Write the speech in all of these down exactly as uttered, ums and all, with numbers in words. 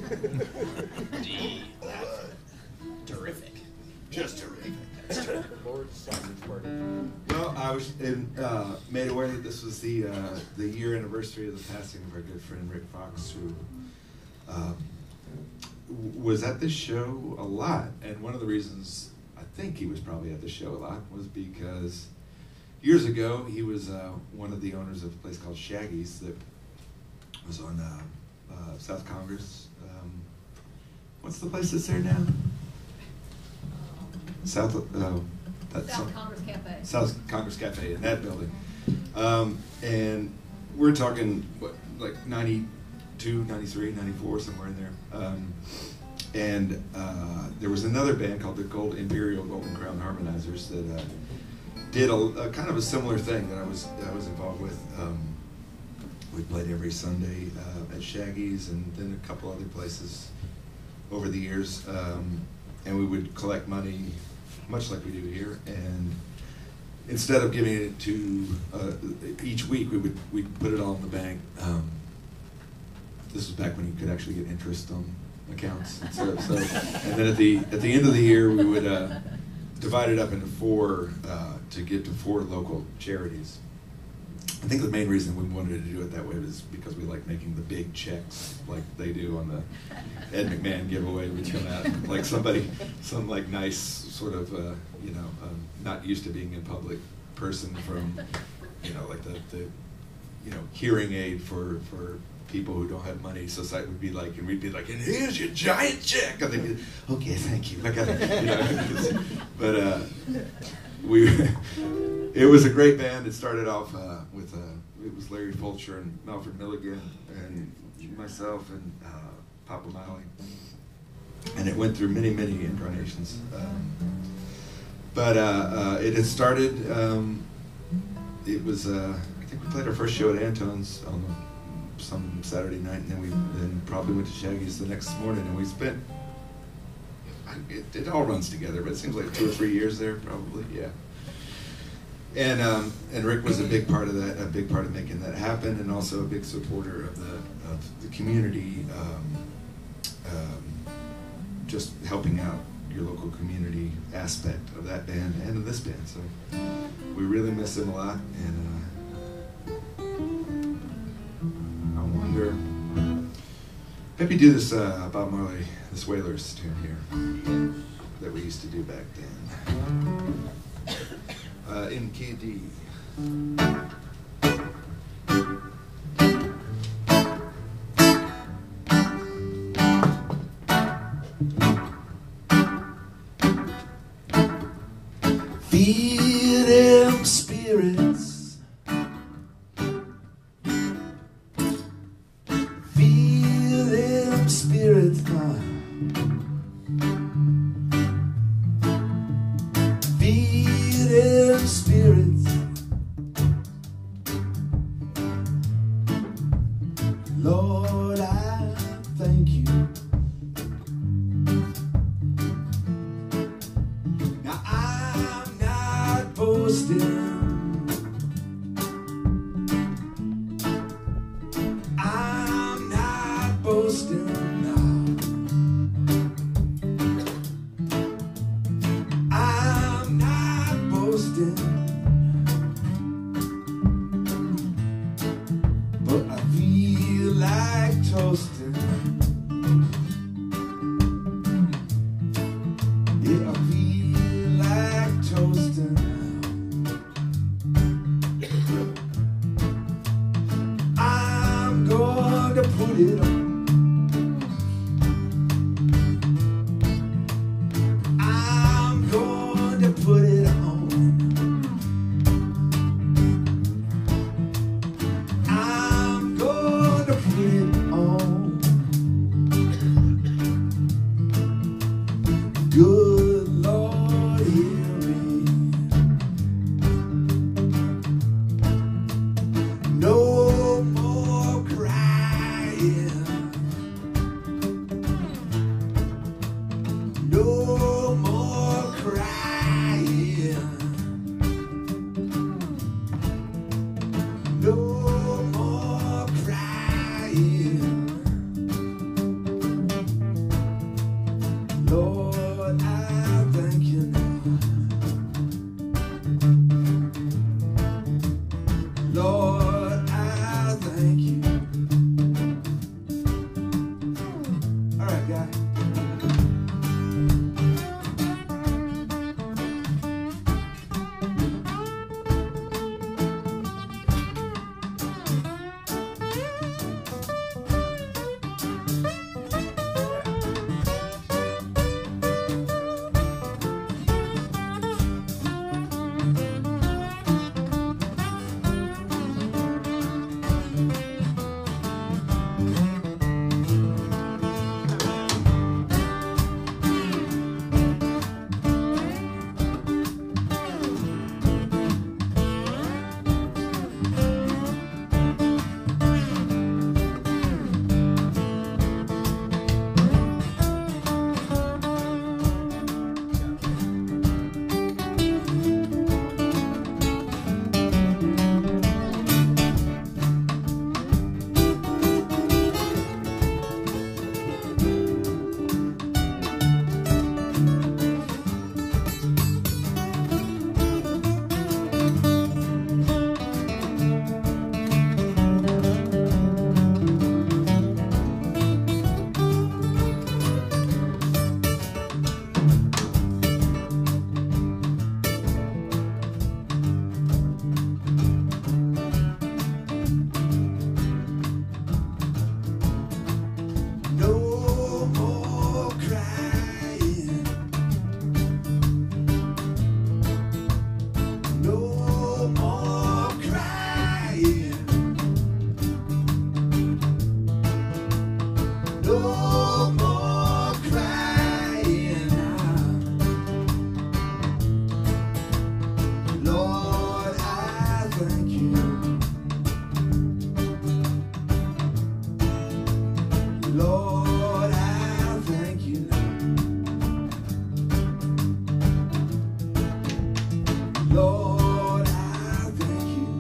Gee, that's terrific. Just terrific. Lord's sausage party. Well, I was in, uh, made aware that this was the uh, the year anniversary of the passing of our good friend Rick Fox, who uh, w- was at this show a lot. And one of the reasons I think he was probably at the show a lot was because years ago he was uh, one of the owners of a place called Shaggy's that was on uh, uh, South Congress. Um, what's the place that's there now? South, uh, that's South some, Congress Cafe. South Congress Cafe in that building. Um, and we're talking, what, like ninety-two, ninety-three, ninety-four, somewhere in there. Um, and uh, there was another band called the Gold Imperial Golden Crown Harmonizers that uh, did a, a kind of a similar thing that I was I was involved with. Um, we played every Sunday uh, at Shaggy's and then a couple other places over the years. Um, and we would collect money, much like we do here, and instead of giving it to uh, each week, we would we'd put it all in the bank. Um, this was back when you could actually get interest on accounts. And so, so, and then at the at the end of the year, we would uh, divide it up into four uh, to give to four local charities. I think the main reason we wanted to do it that way was because we like making the big checks like they do on the Ed McMahon giveaway. We'd come out like somebody, some like nice sort of, uh, you know, um, not used to being in public person from, you know, like the, the you know, hearing aid for, for people who don't have money. Society would be like, and we'd be like, and here's your giant check. And they'd be, okay, thank you. I got it. You know, but uh, we. It was a great band. It started off uh, with uh, it was Larry Fulcher and Melford Milligan and myself and uh, Papa Miley, and it went through many, many incarnations. Um, but uh, uh, it had started. Um, it was uh, I think we played our first show at Antone's on the, some Saturday night, and then we then probably went to Shaggy's the next morning, and we spent. It, it all runs together, but it seems like two or three years there, probably. Yeah. And um, and Rick was a big part of that, a big part of making that happen, and also a big supporter of the of the community, um, um, just helping out your local community aspect of that band and of this band. So we really miss him a lot, and uh, I wonder maybe do this uh, Bob Marley, this Wailers tune here that we used to do back then. Uh, in key D. Feel them spirits, feel them spirits now. Feel them spirits, Lord, I thank you. Now I'm not boasting, I'm not boasting now. I'm not boasting, but I feel like toasting. Yeah, I feel like toasting now. I'm going to put it on. I'm going to put it on. I'm going to put it on. Good Lord, hear me. No more crying. sky. No more crying out. Lord, I thank you. Lord, I thank you. Lord, I thank you.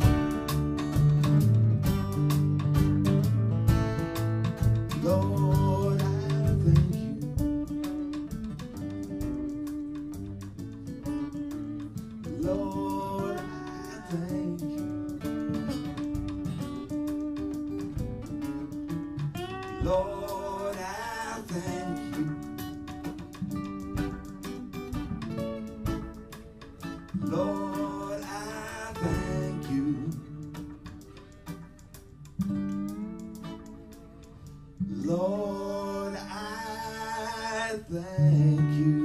Lord, I thank you. Lord, I thank you. Lord, I thank you. Lord, I thank you. Lord, I thank you.